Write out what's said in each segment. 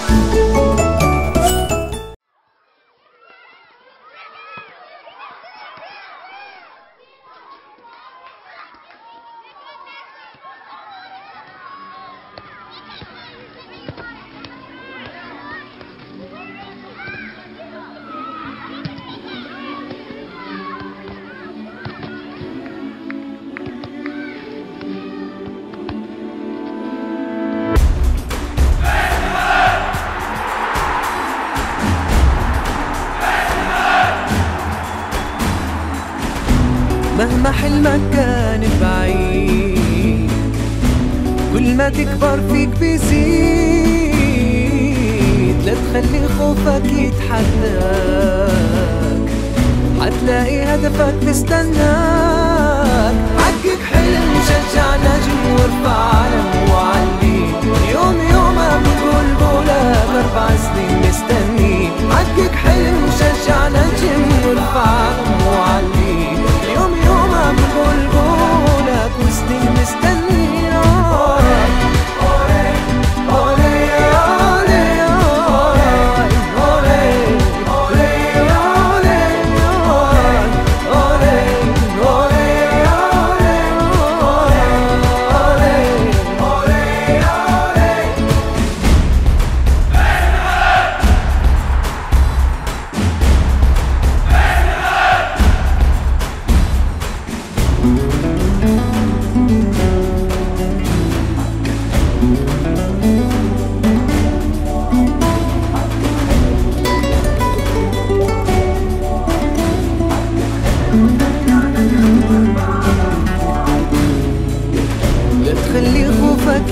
مهما حلمك كان بعيد، كل ما تكبر فيك بيزيد. لا تخلي خوفك يتحداك، حتلاقي هدفك مستناك. حقق حلم، شجع نجم وارفع علم وعلي. يوم يومك بقول بقولك 4 سنين مستني. حقق حلم، شجع نجم وارفع علم وعلي. يوم يومك بقول بقولك وسنين مستني. لا تخلي خوفك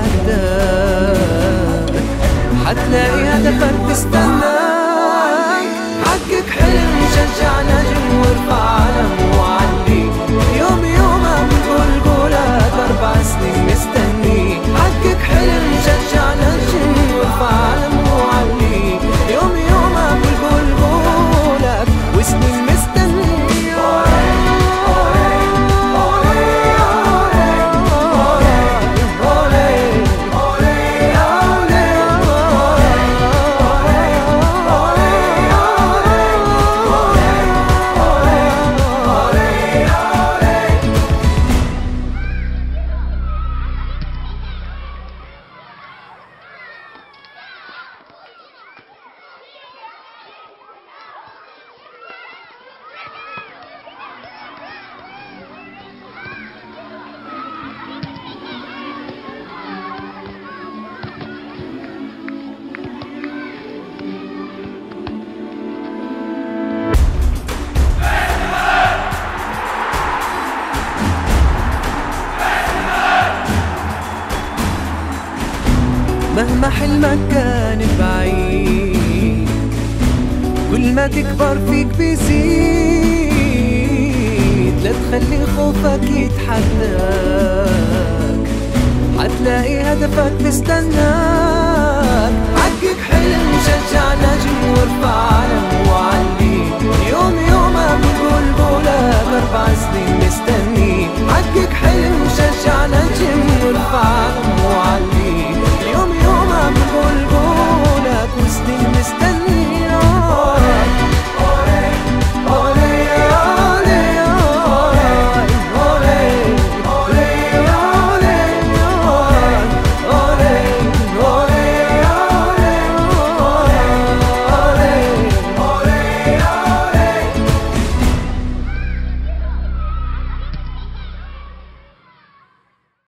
يتحداك، حتلاقي هدفك تستناك. حقق حلم، شجع نجم وارفع علم وعلي. يوم يومك بقول بقولك 4 سنين مستني. حقق حلم، شجع نجم وارفع علم وعلي. يوم يومك بقول بقولك وسنين مستني. مهما حلمك كان بعيد، كل ما تكبر فيك بيزيد. لا تخلي خوفك يتحداك، حتلاقي هدفك مستناك.